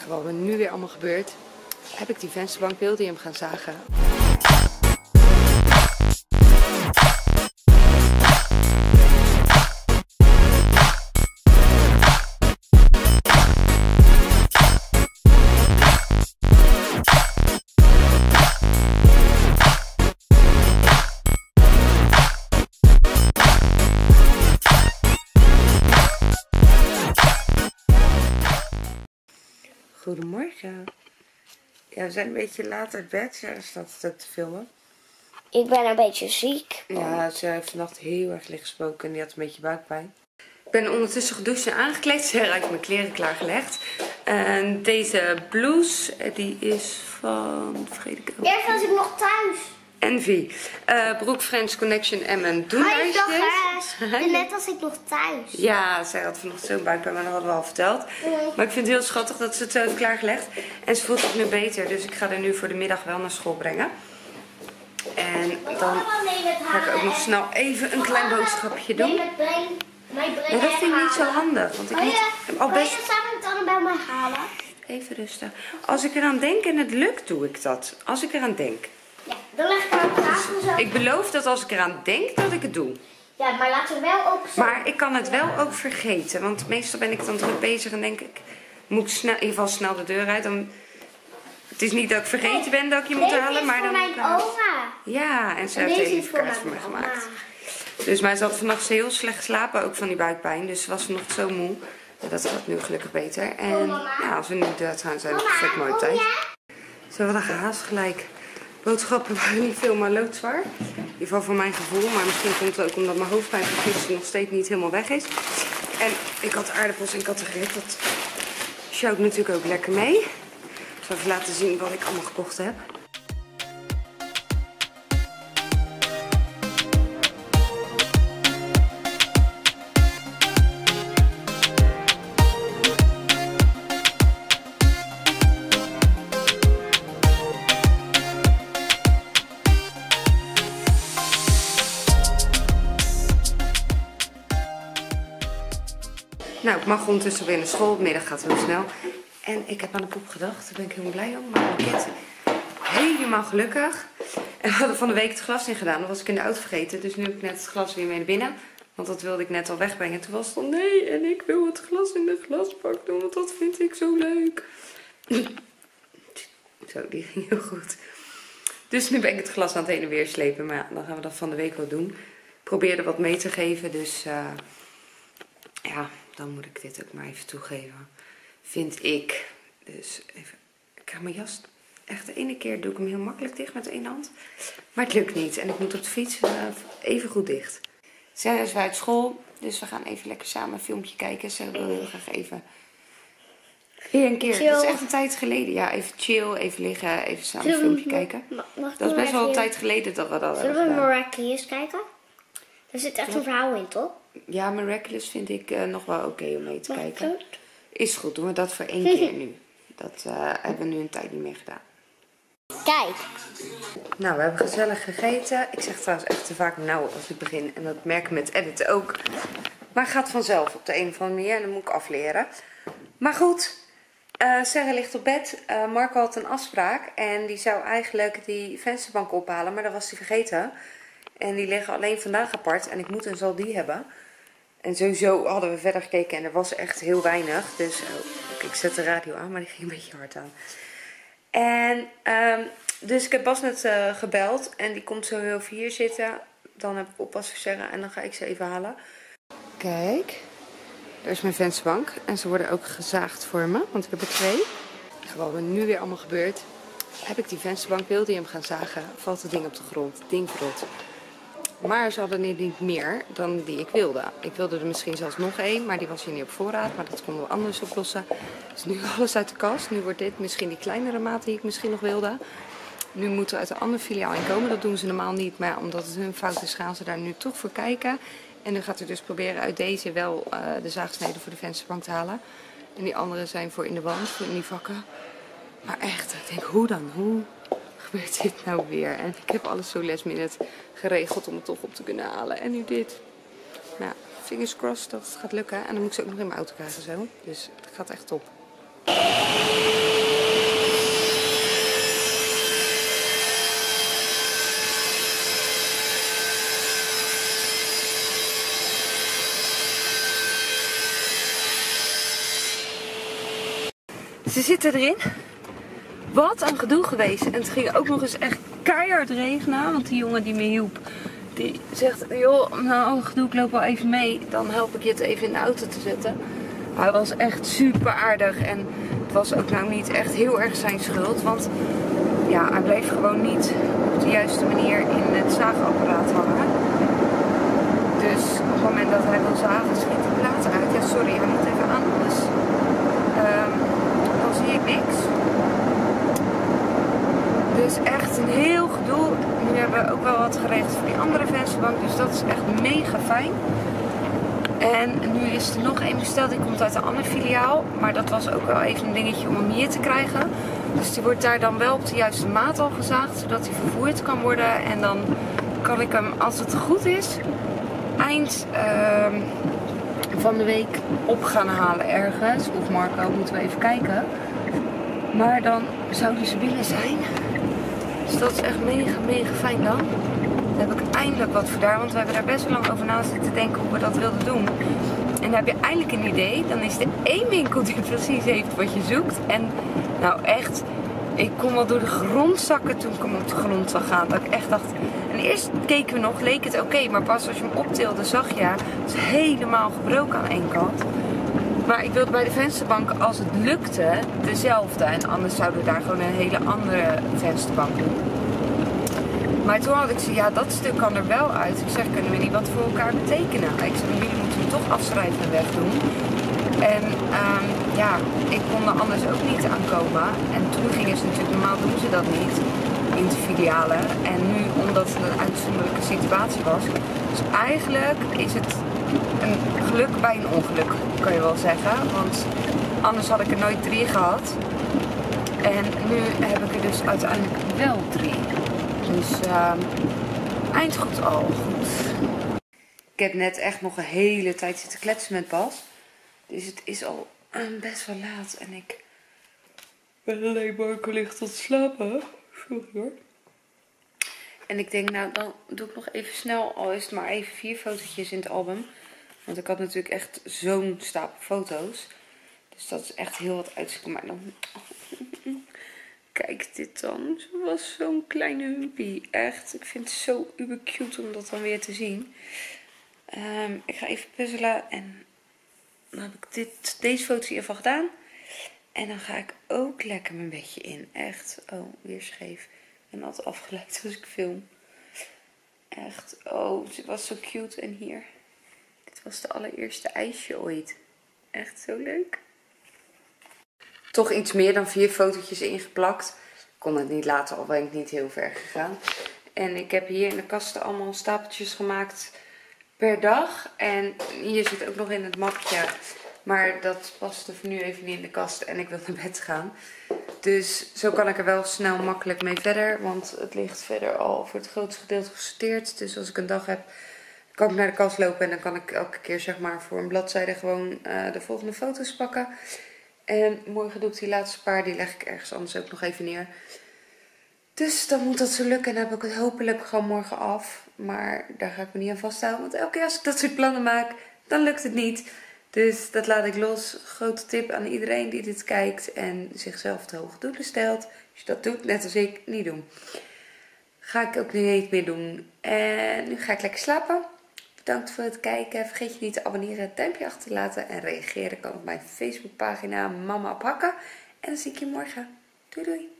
Wat er nu weer allemaal gebeurt, heb ik die vensterbank, wilde hij hem gaan zagen. Goedemorgen. Ja, we zijn een beetje laat uit bed. Sarah staat te filmen. Ik ben een beetje ziek. Ja, ze heeft vannacht heel erg licht gesproken en die had een beetje buikpijn. Ik ben ondertussen gedoucht en aangekleed. Sarah heeft mijn kleren klaargelegd. En deze blouse, die is van... vergeet ik ook. Eerst was ik nog thuis. Envy. Broek French Connection en mijn doenlijstjes. Net als ik nog thuis. Ja, zij had vanochtend zo'n buikpijn, maar dat hadden we al verteld. Maar ik vind het heel schattig dat ze het zo heeft klaargelegd. En ze voelt zich nu beter, dus ik ga haar nu voor de middag wel naar school brengen. En dan ga ik ook nog snel even een klein boodschapje doen. Maar dat vind ik niet zo handig, want ik moet al best... Kan je samen dan bij mij halen? Even rustig. Als ik eraan denk en het lukt, doe ik dat. Als ik eraan denk. Ja, dan leg ik aan tafel zo. Ik beloof dat als ik eraan denk, dat ik het doe. Ja, maar laten we wel ook zo. Maar ik kan het wel ook vergeten. Want meestal ben ik dan druk bezig en denk ik... moet ik snel, in ieder geval snel de deur uit. Dan, het is niet dat ik vergeten ben dat ik je moet halen. Maar dan mijn oma. Ja, en ze heeft een hele kaart voor me gemaakt. Dus maar ze had vannacht heel slecht geslapen. Ook van die buikpijn. Dus ze was nog zo moe. Dat gaat nu gelukkig beter. En ja, als we nu eruit gaan, zijn we perfect mooi op tijd. Zo, wat een gehaast gelijk. Boodschappen waren niet veel, maar loodzwaar. In ieder geval voor mijn gevoel. Maar misschien komt het ook omdat mijn hoofdpijn van gisteren nog steeds niet helemaal weg is. En ik had aardappels en ik had gerecht. Dat sjouwt natuurlijk ook lekker mee. Ik zal even laten zien wat ik allemaal gekocht heb. Nou, ik mag ondertussen weer naar school. De middag gaat heel snel. En ik heb aan de poep gedacht. Daar ben ik helemaal blij om. Maar mijn kind helemaal gelukkig. En we hadden van de week het glas in gedaan. Dat was ik in de auto vergeten. Dus nu heb ik net het glas weer mee naar binnen. Want dat wilde ik net al wegbrengen. Toen was het al nee. En ik wil het glas in de glasbak doen. Want dat vind ik zo leuk. Zo, die ging heel goed. Dus nu ben ik het glas aan het heen en weer slepen. Maar ja, dan gaan we dat van de week wel doen. Ik probeerde wat mee te geven. Dus ja... dan moet ik dit ook maar even toegeven. Vind ik. Dus even. Ik krijg mijn jas. Echt de ene keer doe ik hem heel makkelijk dicht met één hand. Maar het lukt niet. En ik moet op de fiets even goed dicht. Sarah is weer uit school. Dus we gaan even lekker samen een filmpje kijken. Sarah wil heel graag even. Weer een keer. Chill. Dat is echt een tijd geleden. Ja, even chill. Even liggen. Even samen een filmpje kijken. Dat is best wel een tijd geleden dat we dat hebben gedaan. Zullen we Miraculous kijken? Er zit echt een verhaal in, toch? Ja, Miraculous vind ik nog wel oké om mee te kijken. Is goed, doen we dat voor 1 keer nu. Dat hebben we nu een tijd niet meer gedaan. Kijk. Nou, we hebben gezellig gegeten. Ik zeg trouwens echt te vaak nou als ik begin. En dat merk ik met editen ook. Maar gaat vanzelf op de een of andere manier. En dat moet ik afleren. Maar goed, Sarah ligt op bed. Marco had een afspraak. En die zou eigenlijk die vensterbank ophalen. Maar dat was hij vergeten. En die liggen alleen vandaag apart. En ik moet en zal die hebben. En sowieso hadden we verder gekeken. En er was echt heel weinig. Dus ik zet de radio aan. Maar die ging een beetje hard aan. En dus ik heb Bas net gebeld. En die komt zo heel hier zitten. Dan heb ik oppas voor Sarah. En dan ga ik ze even halen. Kijk. Daar is mijn vensterbank. En ze worden ook gezaagd voor me. Want ik heb er 2. Wat er nu weer allemaal gebeurt. Heb ik die vensterbank, wilde hij hem gaan zagen. Valt het ding op de grond. Het ding verrot. Maar ze hadden er niet meer dan die ik wilde. Ik wilde er misschien zelfs nog 1, maar die was hier niet op voorraad. Maar dat konden we anders oplossen. Dus nu alles uit de kast. Nu wordt dit misschien die kleinere maat die ik misschien nog wilde. Nu moeten we uit een andere filiaal inkomen. Dat doen ze normaal niet, maar omdat het hun fout is, gaan ze daar nu toch voor kijken. En nu gaat er dus proberen uit deze wel de zaagsneden voor de vensterbank te halen. En die andere zijn voor in de wand, voor in die vakken. Maar echt, ik denk, hoe dan? Hoe gebeurt dit nou weer? En ik heb alles zo last minute geregeld om het toch op te kunnen halen. En nu dit. Nou, fingers crossed dat het gaat lukken. En dan moet ik ze ook nog in mijn auto krijgen zo. Dus het gaat echt top. Ze zitten erin. Wat een gedoe geweest. En het ging ook nog eens echt keihard regenen. Want die jongen die me hielp, die zegt, joh, nou gedoe, ik loop wel even mee. Dan help ik je het even in de auto te zetten. Hij was echt super aardig. En het was ook nou niet echt heel erg zijn schuld. Want ja, hij bleef gewoon niet op de juiste manier in het zaagapparaat hangen. Dus op het moment dat hij wil zagen, schiet de plaat uit. Ja, sorry, hij moet even aan, anders dan zie ik niks. Dus echt een heel gedoe. Nu hebben we ook wel wat geregeld voor die andere vensterbank. Dus dat is echt mega fijn. En nu is er nog één besteld. Die komt uit een andere filiaal. Maar dat was ook wel even een dingetje om hem hier te krijgen. Dus die wordt daar dan wel op de juiste maat al gezaagd. Zodat hij vervoerd kan worden. En dan kan ik hem, als het goed is, eind van de week op gaan halen ergens. Of Marco, moeten we even kijken. Maar dan zouden ze binnen zijn. Dus dat is echt mega, mega fijn dan. Dan heb ik eindelijk wat voor daar. Want we hebben daar best wel lang over na zitten denken hoe we dat wilden doen. En dan heb je eindelijk een idee. Dan is er één winkel die precies heeft wat je zoekt. En nou echt, ik kon wel door de grond zakken toen ik hem op de grond zag gaan. Dat ik echt dacht. En eerst keken we nog, leek het oké. Maar pas als je hem optilde zag je, het is helemaal gebroken aan één kant. Maar ik wilde bij de vensterbank, als het lukte, dezelfde. En anders zouden we daar gewoon een hele andere vensterbank doen. Maar toen had ik ze, ja, dat stuk kan er wel uit. Ik zeg, kunnen we niet wat voor elkaar betekenen? Ik zeg, jullie moeten hem toch afschrijven en wegdoen. En ja, ik kon er anders ook niet aankomen. En toen gingen ze natuurlijk, normaal doen ze dat niet in de filialen. En nu, omdat het een uitzonderlijke situatie was. Dus eigenlijk is het een geluk bij een ongeluk, kan je wel zeggen. Want anders had ik er nooit 3 gehad. En nu heb ik er dus uiteindelijk wel 3. Dus eindgoed al goed. Ik heb net echt nog een hele tijd zitten kletsen met Bas. Dus het is al best wel laat. En ik ben alleen maar licht tot slapen. Sorry hoor. En ik denk, nou dan doe ik nog even snel, al is het maar even 4 fotootjes in het album. Want ik had natuurlijk echt zo'n stapel foto's. Dus dat is echt heel wat uitzoeken. Maar dan... Kijk dit dan. Ze was zo'n kleine humpie. Echt. Ik vind het zo uber cute om dat dan weer te zien. Ik ga even puzzelen. En dan heb ik deze foto hiervan gedaan. En dan ga ik ook lekker mijn bedje in. Echt. Oh, weer scheef. Ik ben altijd afgeleid als ik film. Echt. Oh, ze was zo cute. En hier. Dit was de allereerste ijsje ooit. Echt zo leuk. Toch iets meer dan 4 fotootjes ingeplakt. Ik kon het niet laten, al ben ik niet heel ver gegaan. En ik heb hier in de kasten allemaal stapeltjes gemaakt per dag. En hier zit ook nog in het mapje. Maar dat past er voor nu even niet in de kast. En ik wil naar bed gaan. Dus zo kan ik er wel snel makkelijk mee verder. Want het ligt verder al voor het grootste gedeelte gesorteerd. Dus als ik een dag heb, kan ik naar de kast lopen. En dan kan ik elke keer zeg maar voor een bladzijde gewoon de volgende foto's pakken. En morgen doe ik die laatste paar. Die leg ik ergens anders ook nog even neer. Dus dan moet dat zo lukken. En dan heb ik het hopelijk gewoon morgen af. Maar daar ga ik me niet aan vasthouden. Want elke keer als ik dat soort plannen maak, dan lukt het niet. Dus dat laat ik los. Grote tip aan iedereen die dit kijkt. En zichzelf te hoge doelen stelt. Als je dat doet, net als ik, niet doen. Ga ik ook niet meer doen. En nu ga ik lekker slapen. Bedankt voor het kijken. Vergeet je niet te abonneren, duimpje achter te laten. En reageren kan op mijn Facebookpagina Mama op Hakken. En dan zie ik je morgen. Doei doei.